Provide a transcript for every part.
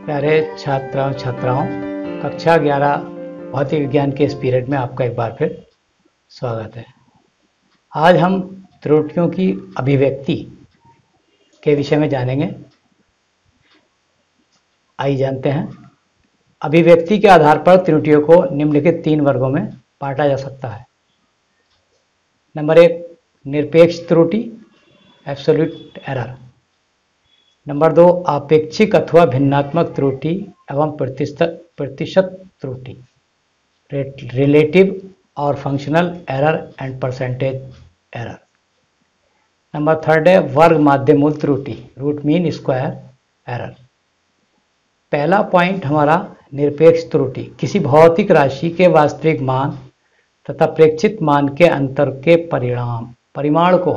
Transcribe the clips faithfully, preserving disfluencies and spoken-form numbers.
प्यारे छात्राओं छात्राओं कक्षा ग्यारह भौतिक विज्ञान के इस पीरियड में आपका एक बार फिर स्वागत है। आज हम त्रुटियों की अभिव्यक्ति के विषय में जानेंगे। आइए जानते हैं। अभिव्यक्ति के आधार पर त्रुटियों को निम्नलिखित तीन वर्गों में बांटा जा सकता है। नंबर एक, निरपेक्ष त्रुटि एब्सोल्यूट एरर। नंबर दो, आपेक्षिक अथवा भिन्नात्मक त्रुटि एवं प्रतिशत प्रतिशत त्रुटि, रिलेटिव और functional error and percentage error. Number third है वर्ग माध्य मूल त्रुटि, रूट मीन स्क्वायर एरर। पहला पॉइंट हमारा निरपेक्ष त्रुटि, किसी भौतिक राशि के वास्तविक मान तथा प्रेक्षित मान के अंतर के परिणाम परिमाण को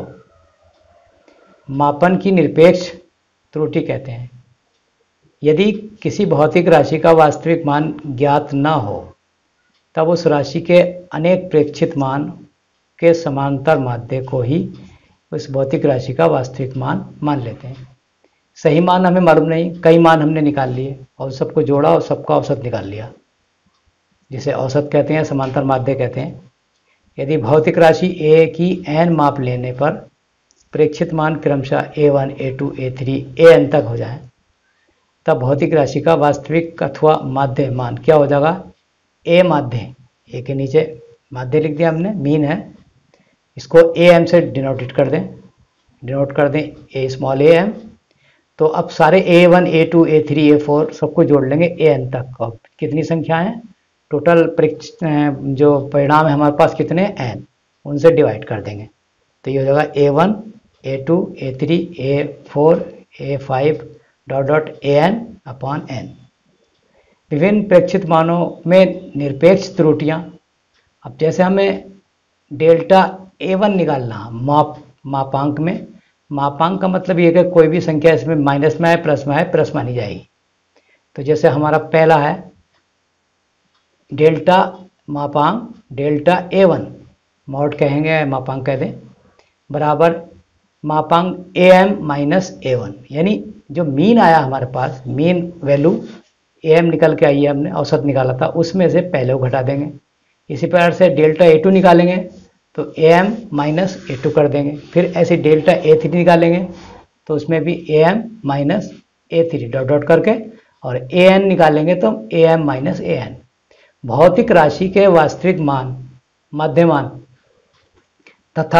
मापन की निरपेक्ष त्रुटि कहते हैं। यदि किसी भौतिक राशि का वास्तविक मान ज्ञात न हो तब उस राशि के अनेक प्रेक्षित मान के समांतर माध्य को ही उस भौतिक राशि का वास्तविक मान मान लेते हैं। सही मान हमें मालूम नहीं, कई मान हमने निकाल लिए और सबको जोड़ा और सबका औसत निकाल लिया, जिसे औसत कहते हैं, समांतर माध्य कहते हैं। यदि भौतिक राशि ए की एन माप लेने पर प्रेक्षित मान क्रमशः A one, A two, A three, A N तक हो जाए तब भौतिक राशि का वास्तविक अथवा माध्य मान क्या हो जाएगा? ए माध्य। ए के नीचे माध्य लिख दिया हमने, मीन है, इसको ए एम से डिनोटेट कर दें डिनोट कर दें ए स्मॉल ए एम। तो अब सारे A one, A two, A three, A four सबको जोड़ लेंगे ए एन तक। अब कितनी संख्या है टोटल? जो परिणाम है हमारे पास कितने? एन, उनसे डिवाइड कर देंगे तो ये हो जाएगा A one, A two, A three, A four, A five dot dot A N upon N. विभिन्न प्रेक्षित मानों में निरपेक्ष त्रुटियां। अब जैसे हमें डेल्टा ए वन निकालना माप मापांक में, मापांक का मतलब ये है कि कोई भी संख्या इसमें माइनस में है, प्लस में है, प्लस मानी जाएगी। तो जैसे हमारा पहला है डेल्टा मापांक, डेल्टा ए वन मॉड कहेंगे, मापांक कह दें, बराबर मापांक A M minus A one. यानी जो मीन आया हमारे पास, मीन वैल्यू ए एम निकल के आई है, हमने औसत निकाला था, उसमें से पहले वो घटा देंगे। इसी प्रकार से डेल्टा ए टू निकालेंगे तो A M minus A two कर देंगे। फिर ऐसे डेल्टा ए थ्री निकालेंगे तो उसमें भी A M minus A three dot dot करके, और ए एन निकालेंगे तो A M minus A N. भौतिक राशि के वास्तविक मान, माध्यमान तथा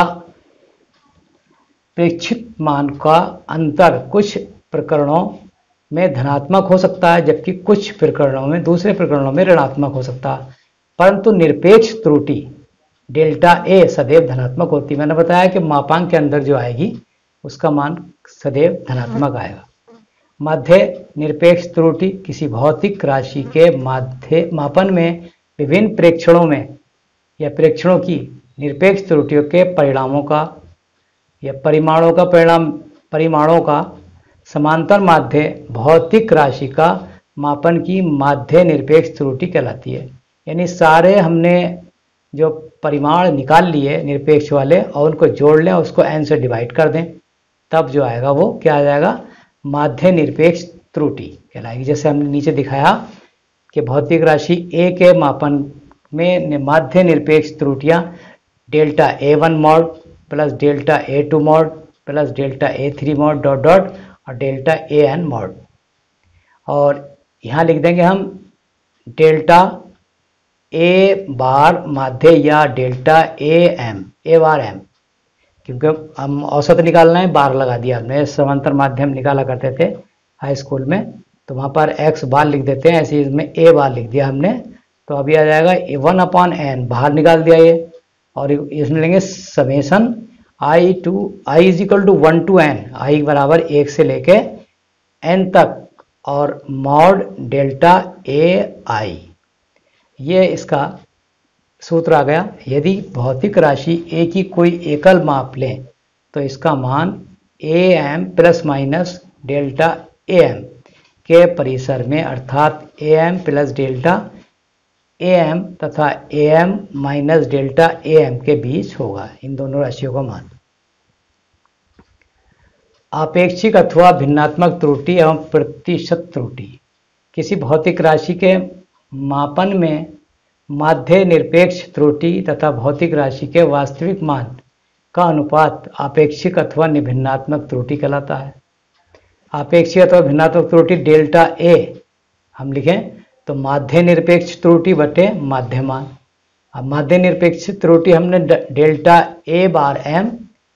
प्रेक्षित मान का अंतर कुछ प्रकरणों में धनात्मक हो सकता है, जबकि कुछ प्रकरणों में, दूसरे प्रकरणों में ऋणात्मक हो सकता है। परंतु निरपेक्ष त्रुटि डेल्टा ए सदैव धनात्मक होती है। मैंने बताया कि मापांक के अंदर जो आएगी उसका मान सदैव धनात्मक आएगा। माध्य निरपेक्ष त्रुटि, किसी भौतिक राशि के माध्य मापन में विभिन्न प्रेक्षणों में या प्रेक्षणों की निरपेक्ष त्रुटियों के परिणामों का या परिमाणों का परिणाम परिमाणों का समांतर माध्य भौतिक राशि का मापन की माध्य निरपेक्ष त्रुटि कहलाती है। यानी सारे हमने जो परिमाण निकाल लिए निरपेक्ष वाले और उनको जोड़ लें, उसको एन से डिवाइड कर दें, तब जो आएगा वो क्या आ जाएगा? माध्य निरपेक्ष त्रुटि कहलाएगी। जैसे हमने नीचे दिखाया कि भौतिक राशि ए के मापन में माध्य निरपेक्ष त्रुटियां delta A one mod plus delta A two mod plus delta A three mod dot dot और डेल्टा ए एन मॉड। और यहाँ लिख देंगे हम डेल्टा ए बार माध्य या delta A M, A bar M, क्योंकि हम औसत निकालना है, बार लगा दिया हमने। समांतर माध्यम निकाला करते थे हाई स्कूल में, तो वहाँ पर एक्स बार लिख देते हैं, ऐसे इसमें ए बार लिख दिया हमने। तो अभी आ जाएगा ए वन अपॉन एन, बाहर निकाल दिया ये, और इसमें लेंगे summation I to I is equal to one to N, I बराबर एक से लेके एन तक, और मॉड डेल्टा ए आई। ये इसका सूत्र आ गया। यदि भौतिक राशि ए की कोई एकल माप लें तो इसका मान A M plus minus delta A M के परिसर में, अर्थात A M plus delta A M तथा A M minus delta A M के बीच होगा, इन दोनों राशियों का मान। आपेक्षिक अथवा भिन्नात्मक त्रुटि एवं प्रतिशत त्रुटि, किसी भौतिक राशि के मापन में माध्य निरपेक्ष त्रुटि तथा भौतिक राशि के वास्तविक मान का अनुपात आपेक्षिक अथवा भिन्नात्मक त्रुटि कहलाता है। आपेक्षिक अथवा भिन्नात्मक त्रुटि डेल्टा ए हम लिखें तो माध्य निरपेक्ष त्रुटि बटे माध्यमान। अब माध्य निरपेक्ष त्रुटि हमने डेल्टा ए बार एम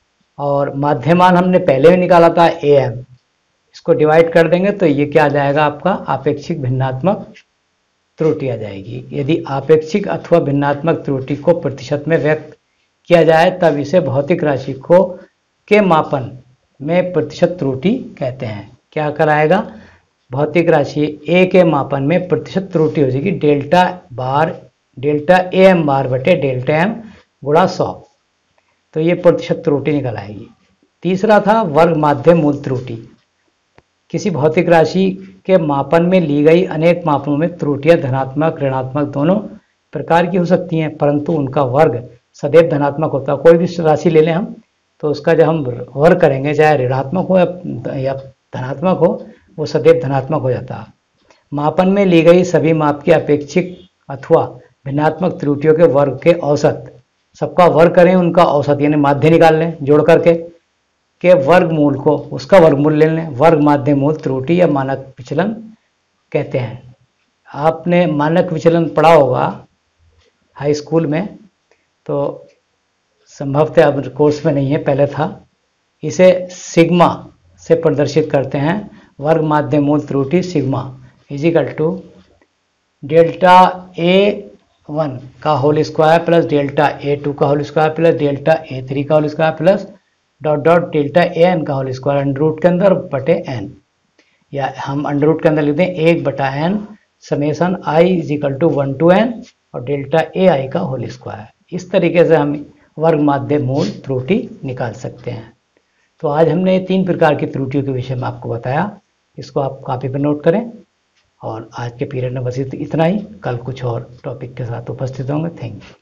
और माध्यमान हमने पहले भी निकाला था ए एम, इसको डिवाइड कर देंगे तो ये क्या आ जाएगा आपका आपेक्षिक भिन्नात्मक त्रुटि आ जाएगी। यदि आपेक्षिक अथवा भिन्नात्मक त्रुटि को प्रतिशत में व्यक्त किया जाए तब इसे भौतिक राशि को के मापन में प्रतिशत त्रुटि कहते हैं। क्या कराएगा, भौतिक राशि ए के मापन में प्रतिशत त्रुटि हो जाएगी delta bar delta A M bar बटे डेल्टा एम गुणा सौ, तो ये प्रतिशत त्रुटि निकल आएगी। तीसरा था वर्ग माध्य मूल त्रुटि। किसी भौतिक राशि के मापन में ली गई अनेक मापों में त्रुटियां धनात्मक ऋणात्मक दोनों प्रकार की हो सकती हैं, परंतु उनका वर्ग सदैव धनात्मक होता है। कोई भी राशि ले लें हम तो उसका जब हम वर्ग करेंगे चाहे ऋणात्मक हो या धनात्मक हो वो सदैव धनात्मक हो जाता है। मापन में ली गई सभी माप की अपेक्षिक अथवा भिन्नात्मक त्रुटियों के वर्ग के औसत, सबका वर्ग करें उनका औसत यानी माध्य निकाल लें जोड़ करके के वर्गमूल को उसका वर्गमूल ले लें, वर्ग माध्य मूल त्रुटि या मानक विचलन कहते हैं। आपने मानक विचलन पढ़ा होगा हाई स्कूल में, तो संभवतः अब कोर्स में नहीं है, पहले था। इसे सिग्मा से प्रदर्शित करते हैं। वर्ग माध्य मूल त्रुटि sigma is equal to delta A one का whole square plus delta A two का whole square plus delta A three का whole square plus dot dot delta A N का होल स्क्वायर अंडर रूट के अंदर बटे एन, या हम under root के अंदर लिखते हैं एक बटा N summation I is equal to one to N और डेल्टा ए आई का होल स्क्वायर। इस तरीके से हम वर्ग माध्य मूल त्रुटि निकाल सकते हैं। तो आज हमने तीन प्रकार की त्रुटियों के विषय में आपको बताया, इसको आप कॉपी पर नोट करें। और आज के पीरियड में बस इतना ही, कल कुछ और टॉपिक के साथ उपस्थित होंगे। Thank you.